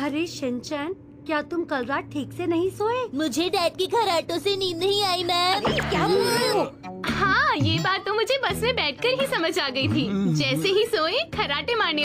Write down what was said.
अरे शिनचैन, क्या तुम कल रात ठीक से नहीं सोए? मुझे डैड की खराटों से नींद नहीं आई मैम। क्या बोल रहे हो? हाँ, ये बात तो मुझे बस में बैठकर ही समझ आ गई थी। जैसे ही सोए खराटे मारने